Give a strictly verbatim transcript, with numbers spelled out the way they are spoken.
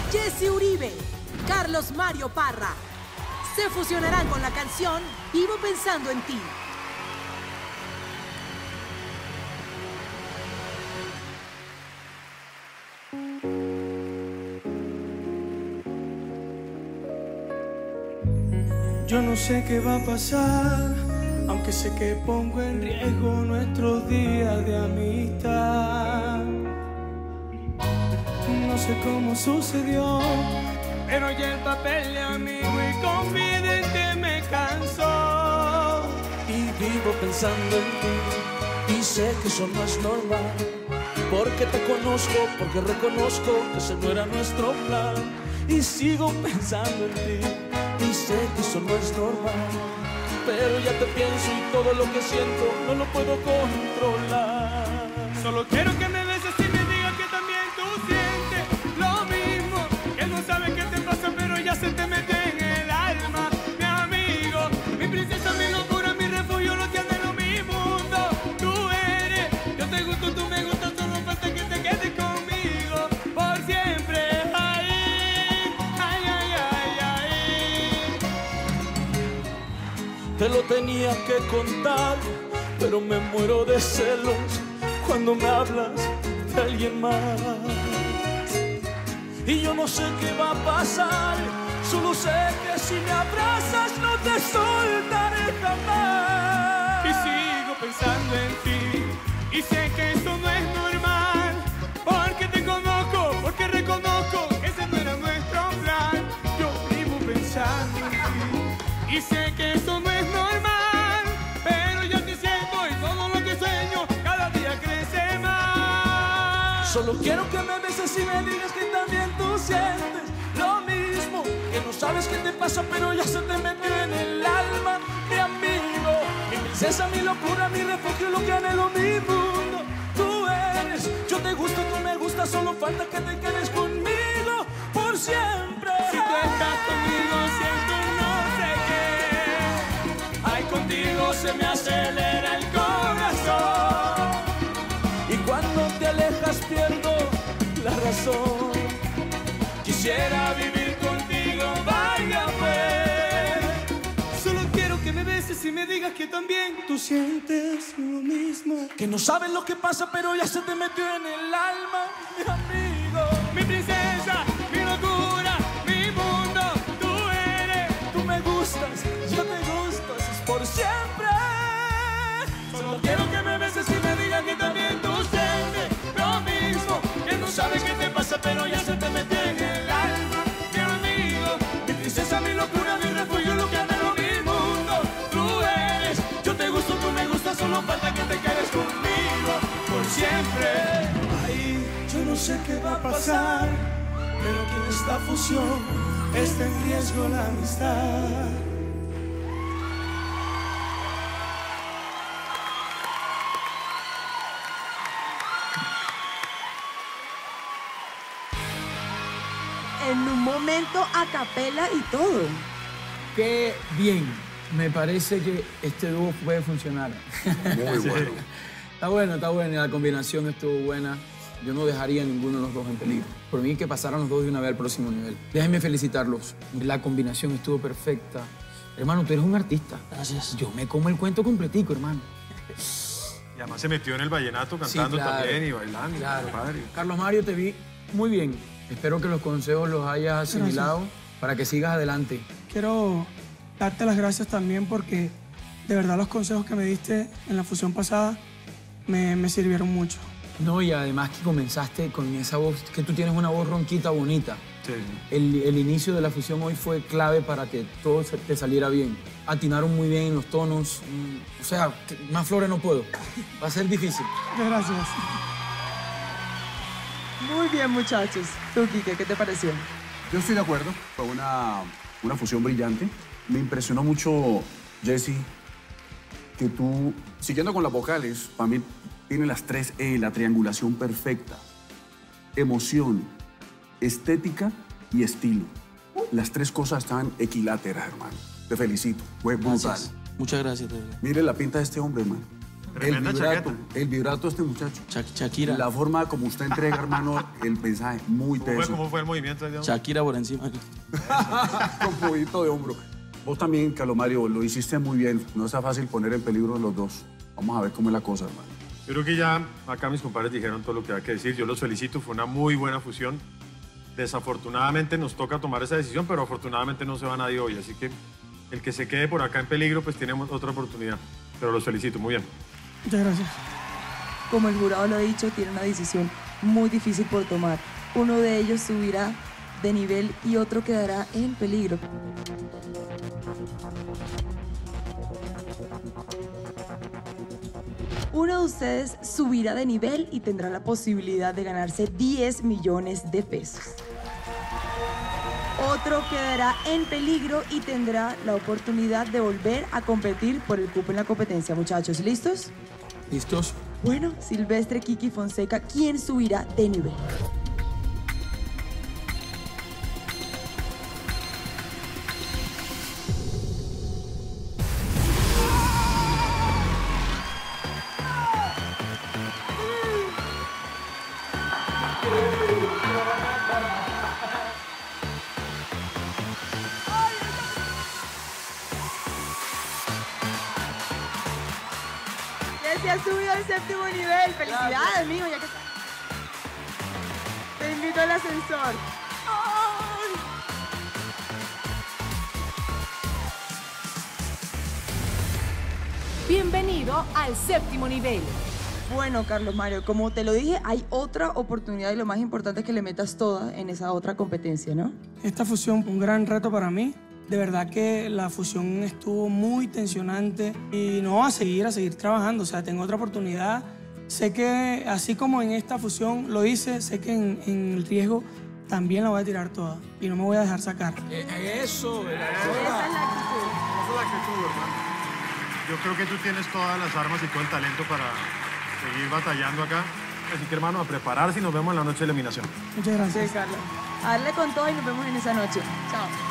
Jesse Uribe, Carlos Mario Parra. Se fusionarán con la canción Vivo Pensando en Ti. Yo no sé qué va a pasar, aunque sé que pongo en riesgo nuestros días de amistad. No sé cómo sucedió, pero ya el papel de amigo y confidente me cansó. Y vivo pensando en ti, y sé que eso no es normal. Porque te conozco, porque reconozco que ese no era nuestro plan. Y sigo pensando en ti, y sé que eso no es normal. Pero ya te pienso y todo lo que siento no lo puedo controlar. Solo quiero que me beses y me digas que también tú sientes lo mismo. Que no sabes qué te pasa, pero ya se te mete en el alma. Mi amigo, mi princesa, mi locura, mi refugio, lo que anhelo, mi mundo. Tú eres, yo te gusto, tú me gustas, solo falta que te quedes conmigo por siempre. Ay, ay, ay, ay, ay. Te lo tenía que contar, pero me muero de celos cuando me hablas de alguien más. Y yo no sé qué va a pasar, solo sé que si me abrazas no te soltaré jamás. Y sigo pensando en ti, y sé que esto no es normal. Porque te conozco, porque reconozco que ese no era nuestro plan. Yo vivo pensando en ti, y sé que esto no es normal. Pero ya te siento y todo lo que sueño cada día crece más. Solo quiero que me beses y me digas que también tú sientes lo mismo. Que no sabes qué te pasa, pero ya se te metió en el alma. Mi amigo, mi princesa, mi locura, mi refugio, lo que anhelo, mi mundo. Tú eres, yo te gusto, tú me gustas, solo falta que te quedes conmigo por siempre. Si tú estás conmigo siento no sé qué. Ay, contigo se me acelera el corazón. Y cuando te alejas pierdo la razón. Quisiera vivir contigo, vaya pues. Solo quiero que me beses y me digas que también tú sientes lo mismo. Que no sabes lo que pasa, pero ya se te metió en el alma, mi amigo. Mi princesa, mi locura, mi mundo. Tú eres, tú me gustas, yo te gusto, eso es por siempre. Solo quiero que me beses y me digas que también tú sientes lo mismo. Que no sabes qué te pasa, pero ya se te metió en el alma, mi amigo. Mi princesa, mi locura, mi refugio, lo que anhelo, mi mundo. Tú eres, yo te gusto, tú me gustas, solo falta que te quedes conmigo por siempre. Ay, yo no sé qué va a pasar, pero que en esta fusión está en riesgo la amistad. En un momento a capela y todo. ¡Qué bien! Me parece que este dúo puede funcionar. Muy bueno. Está bueno, está bueno. La combinación estuvo buena. Yo no dejaría a ninguno de los dos en peligro. Por mí que pasaran los dos de una vez al próximo nivel. Déjenme felicitarlos. La combinación estuvo perfecta. Hermano, tú eres un artista. Gracias. Yo me como el cuento completico, hermano. Y además se metió en el vallenato cantando Sí, claro, también y bailando. Claro. Padre. Carlos Mario, te vi muy bien. Espero que los consejos los hayas asimilado. Gracias. Para que sigas adelante. Quiero darte las gracias también porque de verdad los consejos que me diste en la fusión pasada me, me sirvieron mucho. No, y además que comenzaste con esa voz, que tú tienes una voz ronquita bonita. Sí. El, el inicio de la fusión hoy fue clave para que todo te saliera bien. Atinaron muy bien en los tonos. O sea, más flores no puedo. Va a ser difícil. Muchas gracias. Muy bien, muchachos. ¿Tú, Quique, qué te pareció? Yo estoy de acuerdo. Fue una, una fusión brillante. Me impresionó mucho, Jesse, que tú, siguiendo con las vocales, para mí tiene las tres E, la triangulación perfecta. Emoción, estética y estilo. Las tres cosas están equiláteras, hermano. Te felicito. Fue brutal. Gracias. Muchas gracias, de verdad. Mire la pinta de este hombre, hermano. El Tremenda vibrato, chaqueta. el vibrato de este muchacho. Sha- Shakira. La forma como usted entrega, hermano, el mensaje, muy ¿Cómo fue, teso. cómo fue el movimiento? Ahí, Shakira por encima. Con poquito de hombro. Vos también, Carlos Mario, lo hiciste muy bien. No está fácil poner en peligro a los dos. Vamos a ver cómo es la cosa, hermano. Yo creo que ya acá mis compadres dijeron todo lo que hay que decir. Yo los felicito, fue una muy buena fusión. Desafortunadamente nos toca tomar esa decisión, pero afortunadamente no se va nadie hoy. Así que el que se quede por acá en peligro, pues tiene otra oportunidad. Pero los felicito, muy bien. Muchas gracias. Como el jurado lo ha dicho, tiene una decisión muy difícil por tomar. Uno de ellos subirá de nivel y otro quedará en peligro. Uno de ustedes subirá de nivel y tendrá la posibilidad de ganarse diez millones de pesos. Otro quedará en peligro y tendrá la oportunidad de volver a competir por el cupo en la competencia. Muchachos, ¿listos? ¿Listos? Bueno, Silvestre, Kiki, Fonseca, ¿quién subirá de nivel? Ya se ha subido al séptimo nivel. Felicidades, mijo, ya que está. Te invito al ascensor. Bienvenido al séptimo nivel. Bueno, Carlos Mario, como te lo dije, hay otra oportunidad y lo más importante es que le metas toda en esa otra competencia, ¿no? Esta fusión, un gran reto para mí. De verdad que la fusión estuvo muy tensionante y no, a seguir, a seguir trabajando. O sea, tengo otra oportunidad. Sé que así como en esta fusión lo hice, sé que en, en el riesgo también la voy a tirar toda y no me voy a dejar sacar. Eh, Eso, Esa es la actitud. Esa es la actitud, hermano. Yo creo que tú tienes todas las armas y todo el talento para seguir batallando acá. Así que, hermano, a prepararse y nos vemos en la noche de eliminación. Muchas gracias. Sí, Carlos. A darle con todo y nos vemos en esa noche. Chao.